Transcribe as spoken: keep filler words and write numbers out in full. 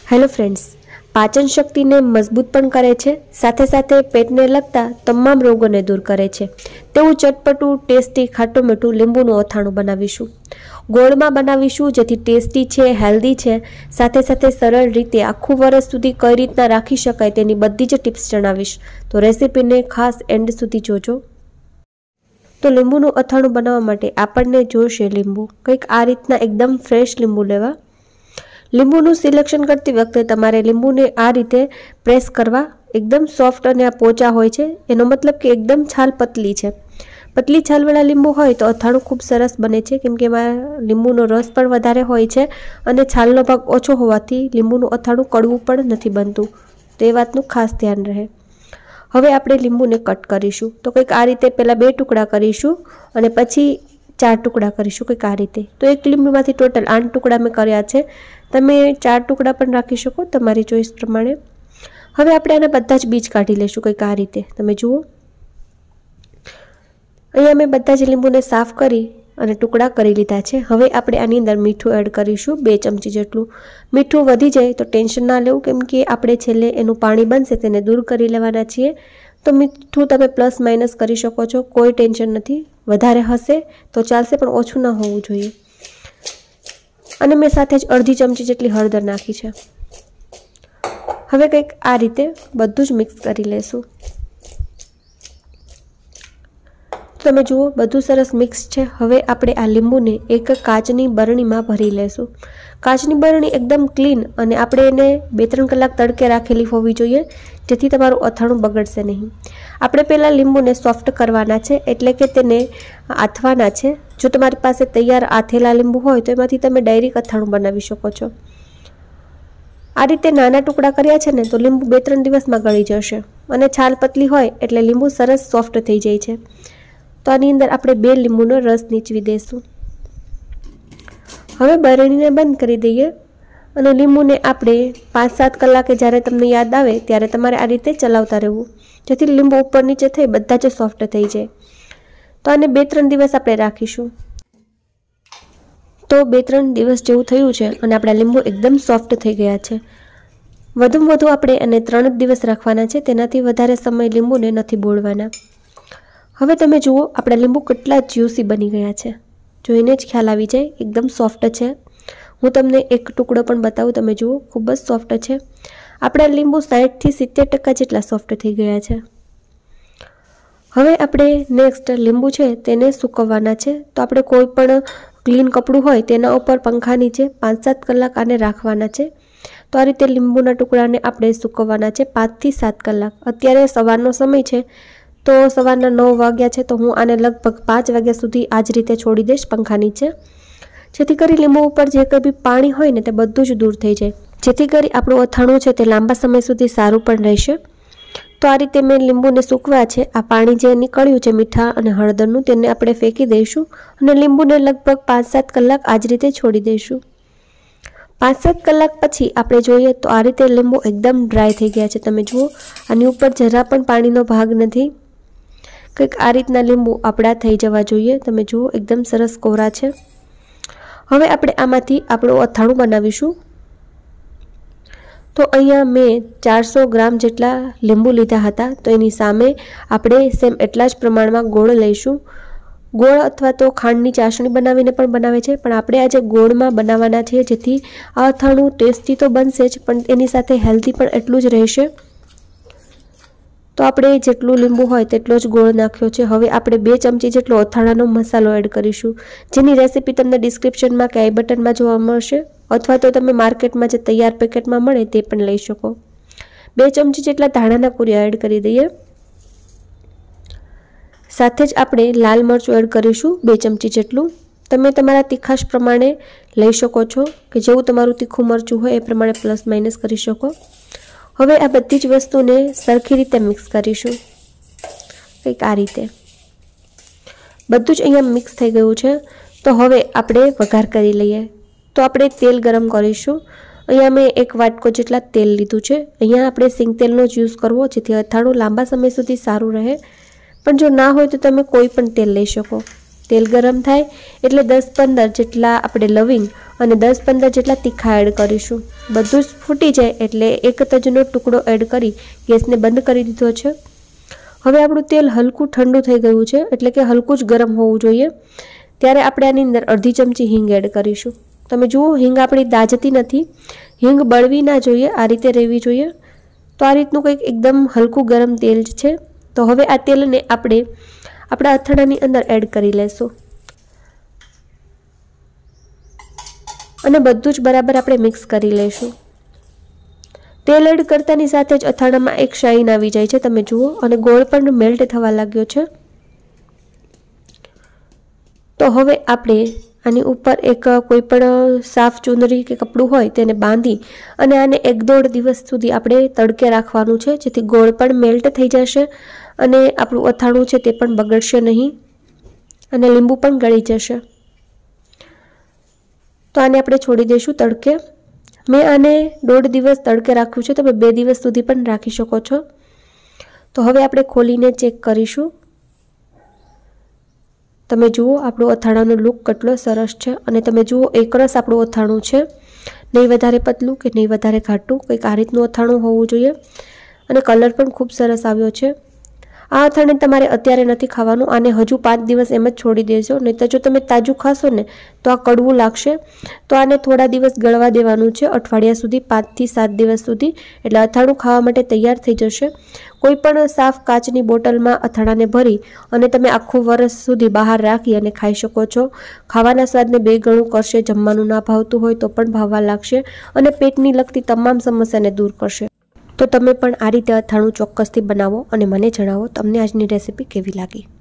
Hello friends, पाचन शक्ति ने मजबूत पण करे छे, साथे साथे पेट ने लगता तमाम रोगों ने दूर करे छे। तेवुं चटपटू टेस्टी खाटू मीठू લીંબુનું અથાણું બનાવીશું। ગોળમાં બનાવીશું જેથી ટેસ્ટી છે, હેલ્ધી છે, સાથે સાથે સરળ રીતે આખું વર્ષ સુધી કઈ રીતના રાખી શકાય તેની બધી જ ટિપ્સ જણાવીશ। તો રેસીપીને ખાસ એન્ડ સુધી જોજો। તો લીંબુનું અથાણું બનાવવા માટે આપણને જોઈશે લીંબુ। કંઈક આ રીતના એકદમ ફ્રેશ લીંબુ લેવા। લીંબુનું સિલેક્શન કરતી વખતે તમારે લીંબુને આ રીતે પ્રેસ કરવા। એકદમ સોફ્ટ અને આ પોચા હોય છે, એનો મતલબ કે એકદમ છાલ પતલી છે। પતલી છાલવાળા લીંબુ હોય તો અથાણું ખૂબ સરસ બને છે, કેમ કે એમાં લીંબુનો રસ પણ વધારે હોય છે અને છાલનો ભાગ ઓછો હોવાથી લીંબુનું અથાણું કડવું પણ નથી બનતું। તો એ વાતનું ખાસ ધ્યાન રહે। હવે આપણે લીંબુને કટ કરીશું। તો કંઈક આ રીતે પહેલાં બે ટુકડા કરીશું અને પછી ચાર ટુકડા કરીશું, કંઈક આ રીતે। તો એક લીંબુમાંથી ટોટલ આઠ ટુકડા મેં કર્યા છે। તમે ચાર ટુકડા પણ રાખી શકો તમારી ચોઈસ પ્રમાણે। હવે આપણે આના બધા જ બીજ કાઢી લઈશું, કંઈક આ રીતે। તમે જુઓ, અહીંયા મેં બધા જ લીંબુને સાફ કરી અને ટુકડા કરી લીધા છે। હવે આપણે આની અંદર મીઠું એડ કરીશું, બે ચમચી જેટલું। મીઠું વધી જાય તો ટેન્શન ના લેવું, કેમ કે આપણે છેલ્લે એનું પાણી બનશે તેને દૂર કરી લેવાના છીએ। તો મીઠું તમે પ્લસ માઇનસ કરી શકો છો, કોઈ ટેન્શન નથી। વધારે હશે તો ચાલશે પણ ઓછું ના હોવું જોઈએ। અને મેં સાથે જ અડધી ચમચી જેટલી હળદર નાખી છે। હવે કંઈક આ રીતે બધું જ મિક્સ કરી લેશું। તમે જુઓ, બધું સરસ મિક્સ છે। હવે આપણે આ લીંબુને એક કાચની બરણીમાં ભરી લેશું। કાચની બરણી એકદમ ક્લીન અને આપણે એને બે ત્રણ કલાક તડકે રાખેલી હોવી જોઈએ, જેથી તમારું અથાણું બગડશે નહીં। આપણે પહેલાં લીંબુને સોફ્ટ કરવાના છે, એટલે કે તેને આથવાના છે। જો તમારી પાસે તૈયાર આથેલા લીંબુ હોય તો એમાંથી તમે ડાયરેક્ટ અથાણું બનાવી શકો છો। આ રીતે નાના ટુકડા કર્યા છે ને તો લીંબુ બે ત્રણ દિવસમાં ગળી જશે અને છાલ પતલી હોય એટલે લીંબુ સરસ સોફ્ટ થઈ જાય છે। તો આની અંદર આપણે બે લીંબુનો રસ નીચવી દઈશું। હવે બરણીને બંધ કરી દઈએ અને લીંબુને આપણે પાંચ સાત કલાકે જ્યારે તમને યાદ આવે ત્યારે તમારે આ રીતે ચલાવતા રહેવું, જેથી લીંબુ ઉપર નીચે થઈ બધા જ સોફ્ટ થઈ જાય। તો આને બે ત્રણ દિવસ આપણે રાખીશું। તો બે ત્રણ દિવસ જેવું થયું છે અને આપણા લીંબુ એકદમ સોફ્ટ થઈ ગયા છે। વધુમાં વધુ આપણે એને ત્રણ જ દિવસ રાખવાના છે, તેનાથી વધારે સમય લીંબુને નથી બોળવાના। હવે તમે જુઓ, આપણા લીંબુ કેટલા જ્યુસી બની ગયા છે, જોઈને જ ખ્યાલ આવી જાય એકદમ સોફ્ટ છે। હું તમને એક ટુકડો પણ બતાવું, તમે જુઓ ખૂબ જ સોફ્ટ છે। આપણા લીંબુ સાઠથી સિત્તેર ટકા જેટલા સોફ્ટ થઈ ગયા છે। હવે આપણે નેક્સ્ટ લીંબુ છે તેને સૂકવવાના છે। તો આપણે કોઈ પણ ક્લીન કપડું હોય તેના ઉપર પંખા નીચે પાંચ સાત કલાક આને રાખવાના છે। તો આ રીતે લીંબુના ટુકડાને આપણે સૂકવવાના છે પાંચથી સાત કલાક। અત્યારે સવારનો સમય છે, તો સવારના નવ વાગ્યા છે, તો હું આને લગભગ પાંચ વાગ્યા સુધી આ જ રીતે છોડી દઈશ પંખા નીચે, જેથી કરી લીંબુ ઉપર જે કંઈ બી પાણી હોય ને તે બધું જ દૂર થઈ જાય, જેથી કરી આપણું અથાણું છે તે લાંબા સમય સુધી સારું પણ રહેશે। તો આ રીતે મેં લીંબુને સૂકવ્યા છે। આ પાણી જે નીકળ્યું છે મીઠા અને હળદરનું, તેને આપણે ફેંકી દઈશું અને લીંબુને લગભગ પાંચ સાત કલાક આ જ રીતે છોડી દઈશું। પાંચ સાત કલાક પછી આપણે જોઈએ તો આ રીતે લીંબુ એકદમ ડ્રાય થઈ ગયા છે। તમે જુઓ, આની ઉપર જરા પણ પાણીનો ભાગ નથી। કંઈક આ રીતના લીંબુ આપણા થઈ જવા જોઈએ। તમે જુઓ, એકદમ સરસ કોરા છે। હવે આપણે આમાંથી આપણું અથાણું બનાવીશું। તો અહીંયા મેં ચારસો ગ્રામ જેટલા લીંબુ લીધા હતા, તો એની સામે આપણે સેમ એટલા જ પ્રમાણમાં ગોળ લઈશું। ગોળ અથવા તો ખાંડની ચાસણી બનાવીને પણ બનાવે છે, પણ આપણે આજે ગોળમાં બનાવવાના છીએ, જેથી આ અથાણું ટેસ્ટી તો બનશે જ પણ એની સાથે હેલ્ધી પણ એટલું જ રહેશે। તો આપણે જેટલું લીંબુ હોય તેટલો જ ગોળ નાખ્યો છે। હવે આપણે બે ચમચી જેટલો અથાણાનો મસાલો એડ કરીશું, જેની રેસીપી તમને ડિસ્ક્રિપ્શનમાં કે આઈ બટનમાં જોવા મળશે, અથવા તો તમે માર્કેટમાં જે તૈયાર પેકેટમાં મળે તે પણ લઈ શકો। બે ચમચી જેટલા ધાણાના કુરિયા એડ કરી દઈએ। સાથે જ આપણે લાલ મરચું એડ કરીશું, બે ચમચી જેટલું। તમે તમારા તીખાશ પ્રમાણે લઈ શકો છો, કે જેવું તમારું તીખું મરચું હોય એ પ્રમાણે પ્લસ માઇનસ કરી શકો। હવે આ બધી જ વસ્તુને સરખી રીતે મિક્સ કરીશું, કંઈક આ રીતે। બધું જ અહીંયા મિક્સ થઈ ગયું છે। તો હવે આપણે વઘાર કરી લઈએ। તો આપણે તેલ ગરમ કરીશું। અહીંયા મેં એક વાટકો જેટલા તેલ લીધું છે। અહીંયા આપણે સિંગ તેલનો જ યુઝ કરવો, જેથી અથાણું લાંબા સમય સુધી સારું રહે, પણ જો ના હોય તો તમે કોઈ પણ તેલ લઈ શકો। તેલ ગરમ થાય એટલે દસ પંદર જેટલા આપણે લવિંગ અને દસ પંદર જેટલા તીખા એડ કરીશું. બધું જ ફૂટી જાય એટલે એક તજનો ટુકડો એડ કરી ગેસને બંધ કરી દીધો છે. હવે આપણું તેલ હલકું ઠંડુ થઈ ગયું છે એટલે કે હલકું જ ગરમ હોવું જોઈએ. ત્યારે આપણે આની અંદર અડધી ચમચી હિંગ એડ કરીશું. તમે જુઓ હિંગ આપણી દાજતી નથી, હિંગ બળવી ના જોઈએ, આ રીતે રહેવી જોઈએ. તો આ રીતનું કંઈક એકદમ હલકું ગરમ તેલ છે. તો હવે આ તેલને આપણે આપણા અથાણાની અંદર એડ કરી લેશું અને બધું જ બરાબર આપણે મિક્સ કરી લઈશું. તેલ એડ કરતાની સાથે જ અથાણામાં એક શાઈન આવી જાય છે, તમે જુઓ, અને ગોળ પણ મેલ્ટ થવા લાગ્યો છે. તો હવે આપણે આની ઉપર એક કોઈ પણ સાફ ચૂંદડી કે કપડું હોય તેને બાંધી અને આને એક દોઢ દિવસ સુધી આપણે તડકે રાખવાનું છે, જેથી ગોળ પણ મેલ્ટ થઈ જશે અને આપણું અથાણું છે તે પણ બગડશે નહીં અને લીંબુ પણ ગળી જશે. તો આને આપણે છોડી દઈશું તડકે. મેં આને દોઢ દિવસ તડકે રાખ્યું છે, તમે બે દિવસ સુધી પણ રાખી શકો છો. તો હવે આપણે ખોલીને ચેક કરીશું. તમે જુઓ આપણું અથાણાનો લુક કેટલો સરસ છે અને તમે જુઓ એકરસ આપણું અથાણું છે, નહીં વધારે પતલું કે નહીં વધારે ઘાટું, કંઈક આ રીતનું અથાણું હોવું જોઈએ અને કલર પણ ખૂબ સરસ આવ્યો છે. આ અથાણે તમારે અત્યારે નથી ખાવાનું, આને હજુ પાંચ દિવસ એમ જ છોડી દેજો, નહીં તો જો તમે તાજું ખાશો ને તો આ કડવું લાગશે. તો આને થોડા દિવસ ગળવા દેવાનું છે, અઠવાડિયા સુધી, પાંચથી સાત દિવસ સુધી, એટલે અથાણું ખાવા માટે તૈયાર થઈ જશે. કોઈ પણ સાફ કાચની બોટલમાં અથાણાને ભરી અને તમે આખું વર્ષ સુધી બહાર રાખી અને ખાઈ શકો છો. ખાવાના સ્વાદને બે ગણું કરશે, જમવાનું ના ભાવતું હોય તો પણ ભાવવા લાગશે અને પેટની લગતી તમામ સમસ્યાને દૂર કરશે. તો તમે પણ આ રીતે અથાણું ચોક્કસથી બનાવો અને મને જણાવો તમને આજની રેસીપી કેવી લાગી.